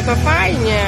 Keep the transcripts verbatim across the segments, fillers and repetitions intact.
to fajnie.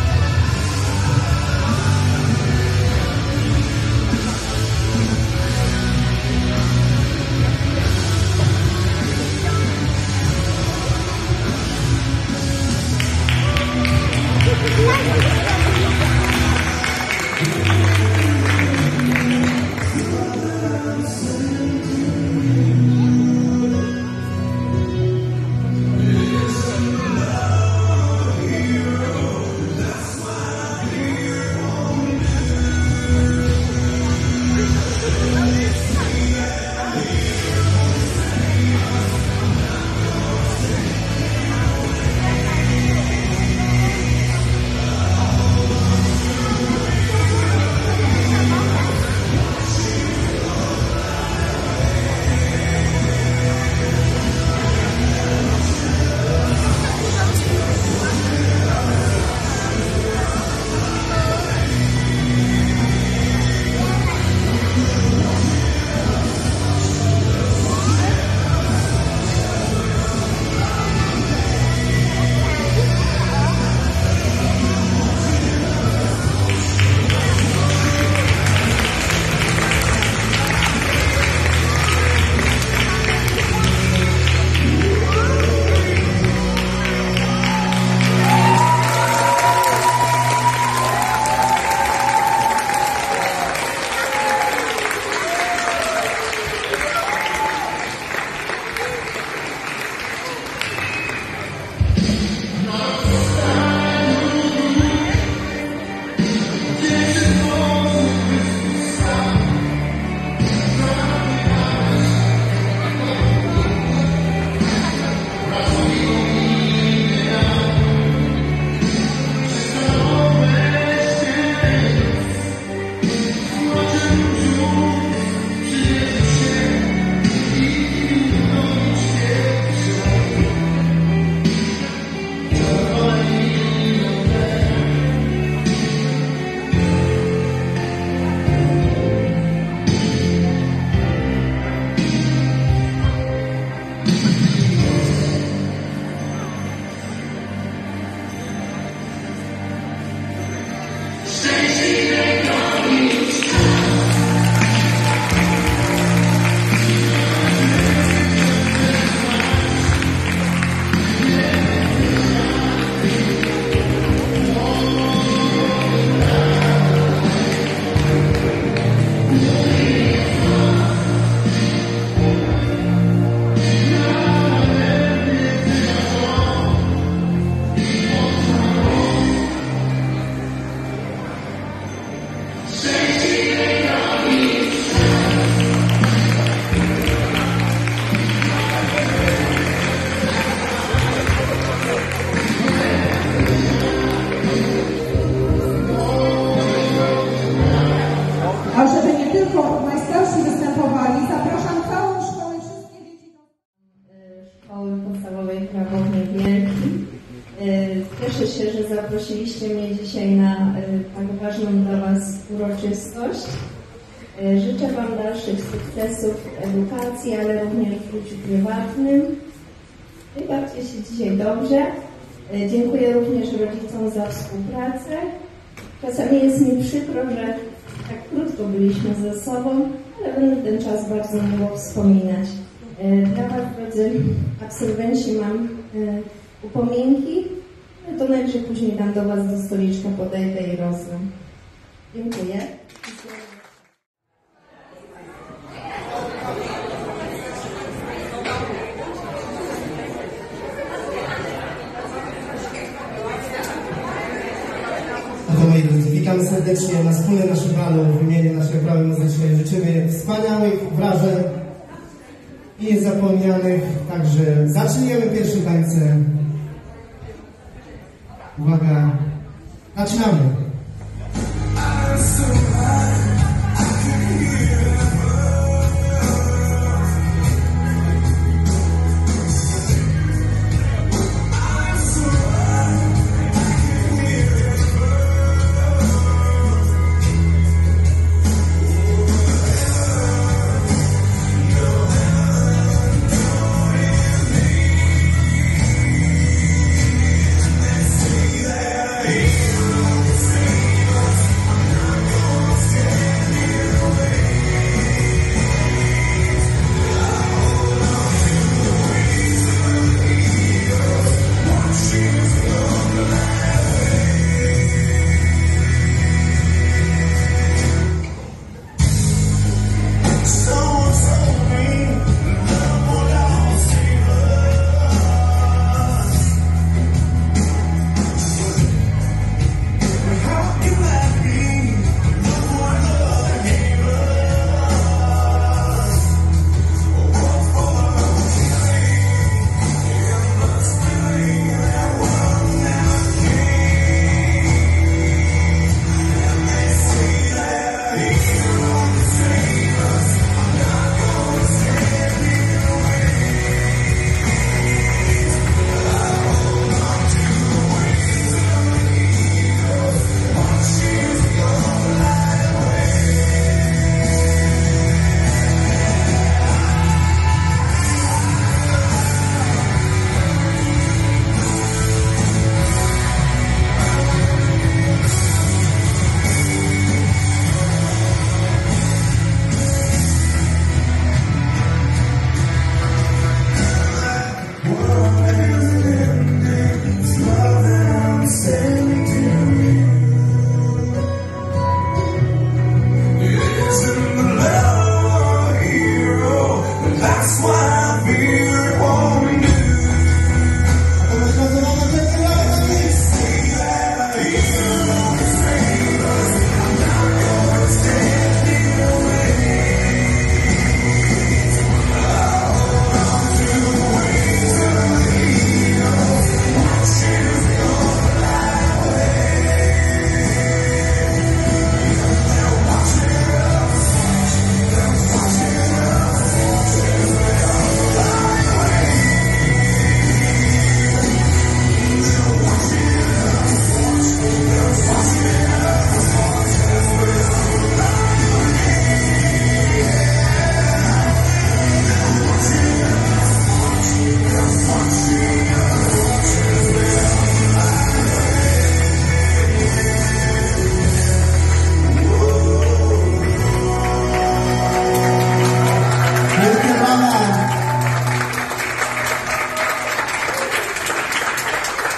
Cieszę się, że zaprosiliście mnie dzisiaj na tak ważną dla Was uroczystość. Życzę Wam dalszych sukcesów w edukacji, ale również w życiu prywatnym. Bawcie się dzisiaj dobrze. Dziękuję również rodzicom za współpracę. Czasami jest mi przykro, że tak krótko byliśmy ze sobą, ale będę ten czas bardzo miło wspominać. Dla Was, drodzy absolwenci, mam upominki. To najwyżej później tam do Was do stoliczka podejdę i rozdam. Dziękuję. Oto, moi drodzy, witam serdecznie na wspólnym naszym balu w imieniu naszej prawy muzycznej. Życzymy wspaniałych wrażeń i niezapomnianych. Także zaczniemy pierwszym tańcem. Uwaga, zaczynamy! See that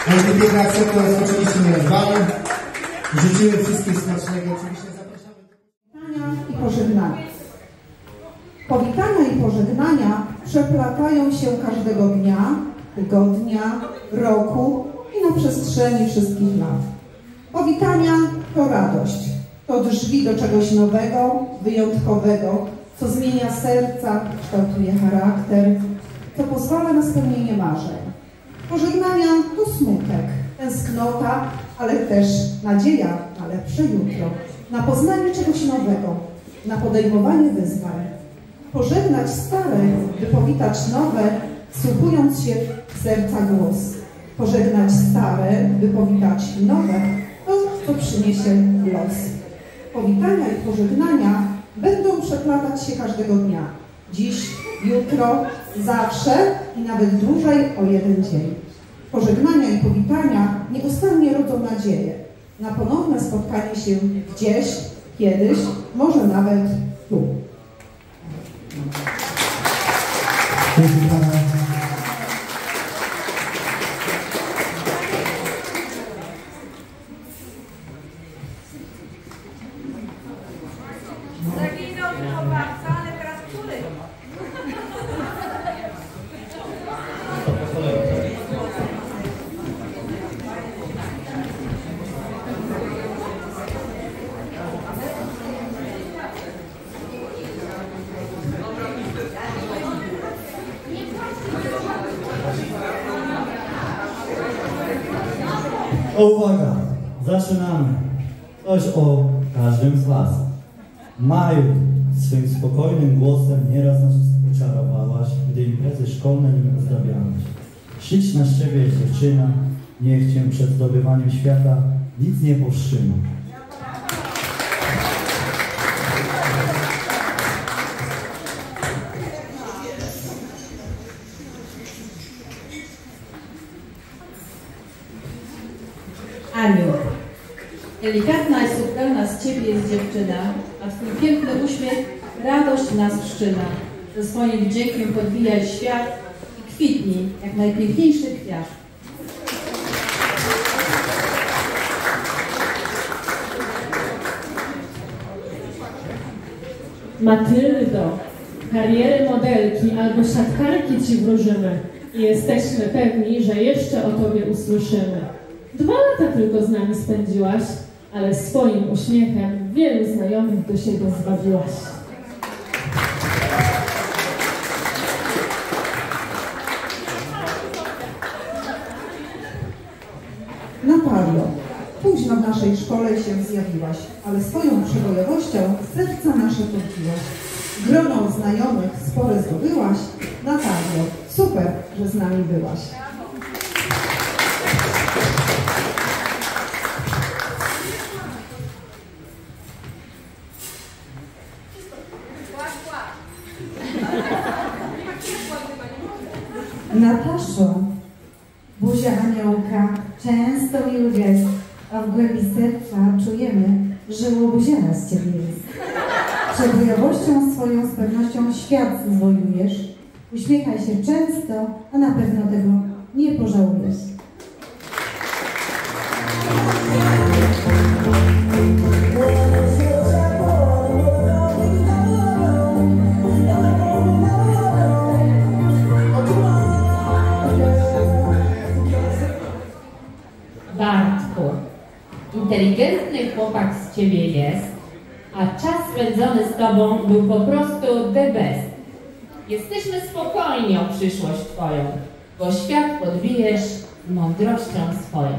Multiplikacja to jest oczywiście nierozwalny. Życzymy wszystkim smacznego. Oczywiście zapraszamy. Powitania i pożegnania. Powitania i pożegnania przeplatają się każdego dnia, tygodnia, roku i na przestrzeni wszystkich lat. Powitania to radość, to drzwi do czegoś nowego, wyjątkowego, co zmienia serca, kształtuje charakter, co pozwala na spełnienie marzeń. Pożegnania to smutek, tęsknota, ale też nadzieja na lepsze jutro, na poznanie czegoś nowego, na podejmowanie wyzwań. Pożegnać stare, by powitać nowe, wsłuchując się w serca głos. Pożegnać stare, by powitać nowe, to, co przyniesie los. Powitania i pożegnania będą przeplatać się każdego dnia. Dziś, jutro, zawsze i nawet dłużej o jeden dzień. Pożegnania i powitania nieustannie rodzą nadzieję na ponowne spotkanie się gdzieś, kiedyś, może nawet tu. Dzięki Pana. Zaginął chłopca, ale teraz który? O, uwaga! Zaczynamy. Coś o każdym z Was. Maju, swym spokojnym głosem nieraz nas oczarowałaś, gdy imprezy szkolne nim ozdabiałaś. Śliczna z Ciebie dziewczyna, niech Cię przed zdobywaniem świata nic nie powstrzyma. Aniu, delikatna i subtelna z Ciebie jest dziewczyna, a Twój piękny uśmiech radość w nas wszczyna. Ze swoim wdziękiem podbijaj świat i kwitnij jak najpiękniejszy kwiat. Matyldo, kariery modelki albo siatkarki Ci wróżymy i jesteśmy pewni, że jeszcze o Tobie usłyszymy. Dwa lata tylko z nami spędziłaś, ale swoim uśmiechem wielu znajomych do siebie zbawiłaś. Natalio, późno w naszej szkole się zjawiłaś, ale swoją przebojowością serca nasze podbiłaś. Grono znajomych spore zdobyłaś. Natalio, super, że z nami byłaś. Nataszo, buzia aniołka często miły gest, a w głębi serca czujemy, że łobuziana z Ciebie jest. Przebojowością swoją z pewnością świat zwojujesz. Uśmiechaj się często, a na pewno tego nie pożałujesz. Bartku, inteligentny chłopak z Ciebie jest, a czas spędzony z Tobą był po prostu the best. Jesteśmy spokojni o przyszłość Twoją, bo świat podbijesz mądrością swoją.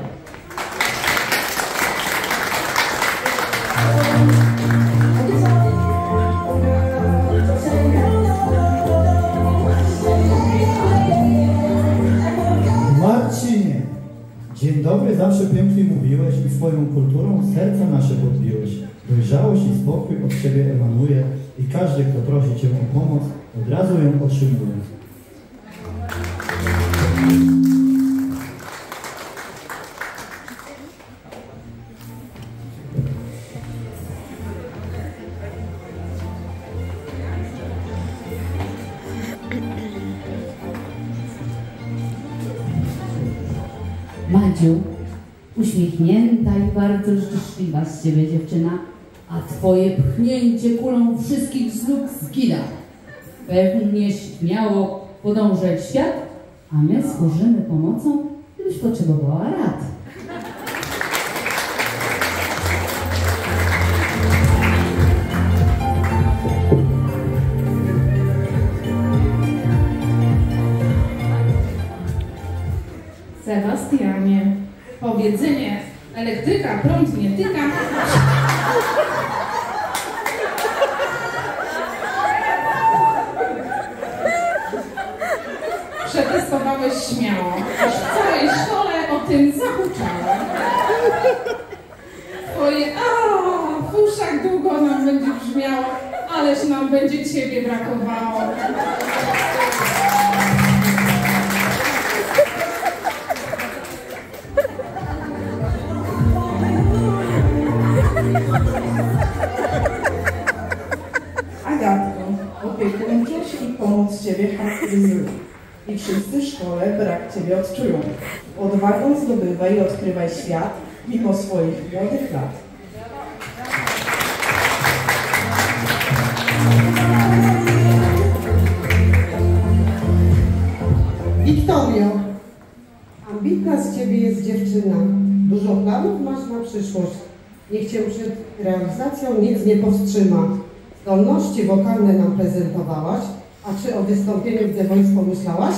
Marcinie, dzień dobry zawsze pięknie mówiłeś i swoją kulturą serca nasze podbiłeś. Dojrzałość i spokój od Ciebie emanuje i każdy, kto prosi Cię o pomoc, od razu ją otrzymuje. Madziu, uśmiechnięta i bardzo szczęśliwa z ciebie dziewczyna, a twoje pchnięcie kulą wszystkich z nóg zgina. Pewnie śmiało podążaj w świat, a my służymy pomocą, gdybyś potrzebowała rad. Sebastianie, powiedzenie elektryka prąd nie tyka. Przetestowałeś śmiało, aż w całej szkole o tym zahuczało. Twoje a w uszach długo nam będzie brzmiało, ależ nam będzie ciebie brakowało. Agatko, opiekuńczość i pomoc Ciebie charakteryzują. I wszyscy w szkole brak Ciebie odczują. Odwagą zdobywaj i odkrywaj świat, mimo swoich młodych lat. Wiktorio, ambitna z Ciebie jest dziewczyna. Dużo planów masz na przyszłość. Niech Cię przed realizacją nic nie powstrzyma. Zdolności wokalne nam prezentowałaś, a czy o wystąpieniu w The Voice pomyślałaś?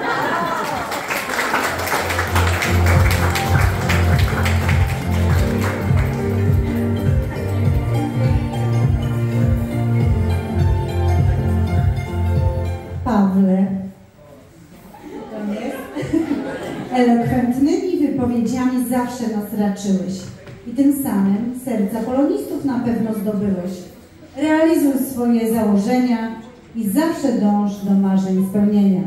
Pawle, elokwentnymi wypowiedziami zawsze nas raczyłeś i tym samym serca polonistów na pewno zdobyłeś. Realizuj swoje założenia i zawsze dąż do marzeń spełnienia.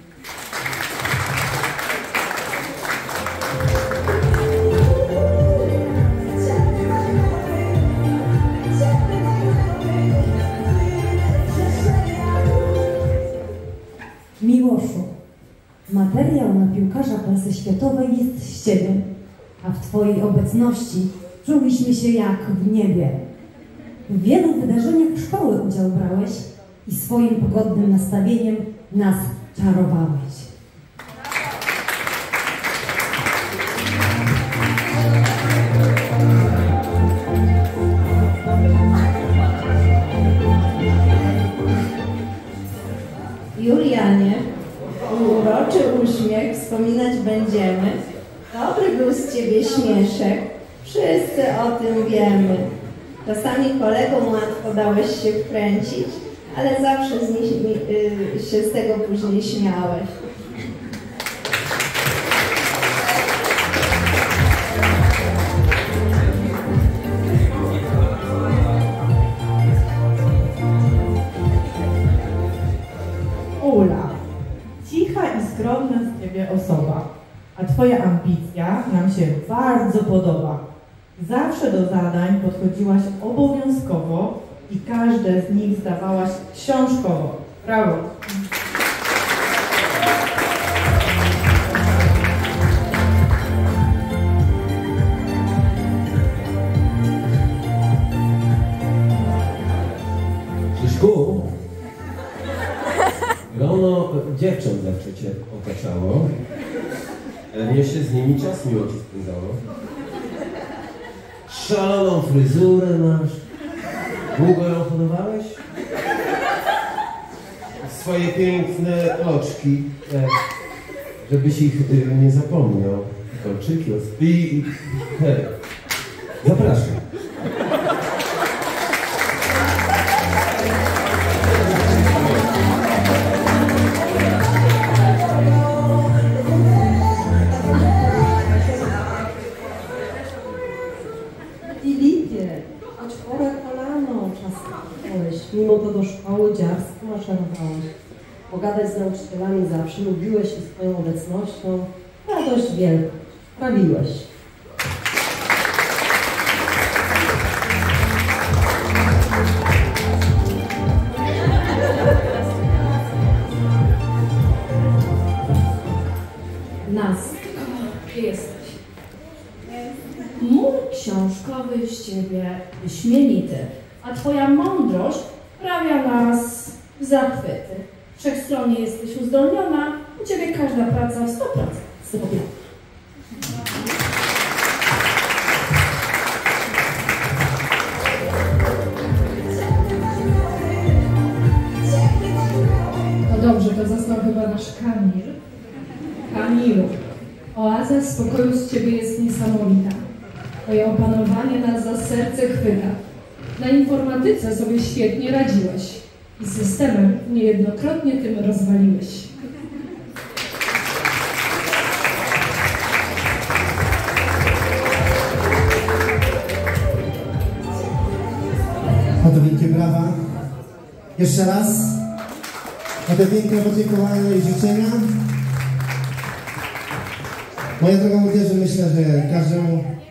Miłoszu, materiał na piłkarza klasy światowej jest z Ciebie, a w Twojej obecności czuliśmy się jak w niebie. W wielu wydarzeniach szkoły udział brałeś i swoim pogodnym nastawieniem nas czarowałeś. Julianie, uroczy uśmiech wspominać będziemy. Dobry był z Ciebie śmieszek, wszyscy o tym wiemy. Czasami kolegom łatwo dałeś się wkręcić, ale zawsze z nich, y, się z tego później śmiałeś. Ula, cicha i skromna z Ciebie osoba, a Twoja ambicja nam się bardzo podoba. Zawsze do zadań podchodziłaś obowiązkowo i każde z nich zdawałaś książkowo. Brawo! Krzyszku, grono dziewcząt zawsze Cię otaczało. Pewnie się z nimi czas miło Ci spędzało. Szaloną fryzurę masz. Długo ją hodowałeś? Swoje piękne oczki, e, żebyś ich e, nie zapomniał. Kolczyki, i... Hej, zapraszam. Mimo to do szkoły dziarsko maszerowałeś. Pogadać z nauczycielami zawsze lubiłeś i swoją obecnością radość wielką sprawiłeś. Nas Gdzie jesteś? Mur książkowy z ciebie wyśmienity, a twoja mądrość sprawia nas w zachwyty. Wszechstronnie jesteś uzdolniona, u ciebie każda praca w sto procent zrobiona. No dobrze, to został chyba nasz Kamil. Kamilu, oaza spokoju z ciebie jest niesamowita. Twoje opanowanie nas za serce chwyta. Na informatyce sobie świetnie radziłeś i z systemem niejednokrotnie tym rozwaliłeś. Oto wielkie brawa. Jeszcze raz. Oto piękne podziękowania i życzenia. Moja droga młodzieży, myślę, że każdemu